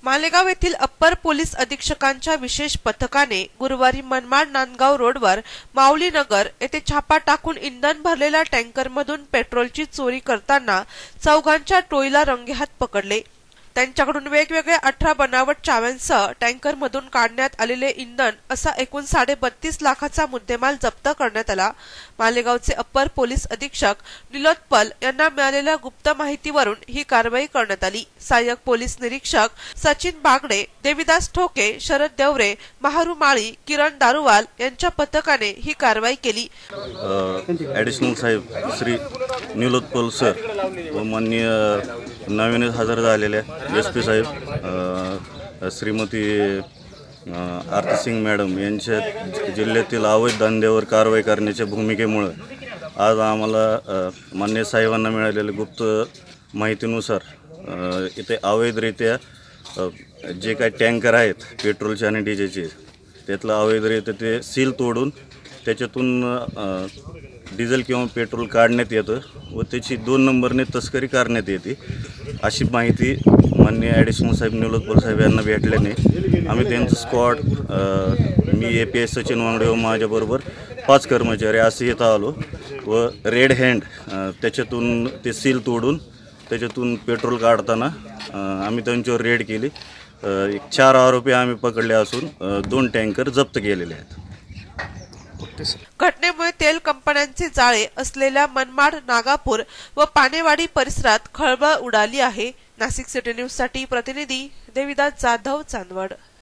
मालेगाव येथील upper police अधीक्षकांच्या विशेष पथकाने गुरुवारी मनमाड नांदगाव रोडवर माऊली नगर येथे छापा टाकून इंधन भरलेल्या टँकरमधून पेट्रोलची चोरी करताना चौघांच्या टोळीला रंगेहात पकडले। त्यांच्याकडून वेगवेगळ्या 18 बनावट चाव्यांसह टँकरमधून काढण्यात आलेले इंधन असा एकूण 32.5 लाखाचा मुद्देमाल जप्त करण्यात आला। मालेगावचे अप्पर पोलीस अधीक्षक निलोत्पल यांना मिळालेल्या गुप्त माहितीवरून ही कारवाई करण्यात आली। सहाय्यक पोलीस निरीक्षक सचिन बागडे, देविदास ठोके, शरद देवरे, महारू माळी, किरण दारुवाल यांच्या पथकाने ही कारवाई केली। ॲडिशनल साहेब श्री निलोत्पल सर व माननीय नवीन हजर झालेल्या SP साहेब श्रीमती आरती सिंग मॅडम यांच्या जिल्ह्यातील अवैध धंद्यावर कारवाई करण्याच्या भूमिकेमुळे आज आम्हाला मान्य साहेबांना मिळालेल्या गुप्त माहितीनुसार इथे अवैधरित्या जे काही टँकर आहेत पेट्रोलचे आणि डिझेलचे त्यातलं अवैधरित्या ते सील तोडून त्याच्यातून डिझेल किंवा पेट्रोल काढण्यात येतं व त्याची 2 नंबरने तस्करी करण्यात येते अशी माहिती माननीय ॲडिशनल साहेब निलोत्पल साहेब यांना भेटल्याने आम्ही त्यांचं स्क्वॉड मी API सचिन वांगडे व माझ्याबरोबर 5 कर्मचारी असे इथं आलो व रेड हँड त्याच्यातून ते सील तोडून त्याच्यातून पेट्रोल काढताना आम्ही त्यांच्यावर रेड केली। 4 आरोपी आम्ही पकडले असून 2 टँकर जप्त केलेले आहेत। घटनेमुळे तेल कंपन्यांचे जाळे असलेल्या मनमाड, नागापूर व पानेवाडी परिसरात खळबळ उडाली आहे। नाशिक सिटी न्यूज साठी प्रतिनिधी देविदास जाधव, चांदवड।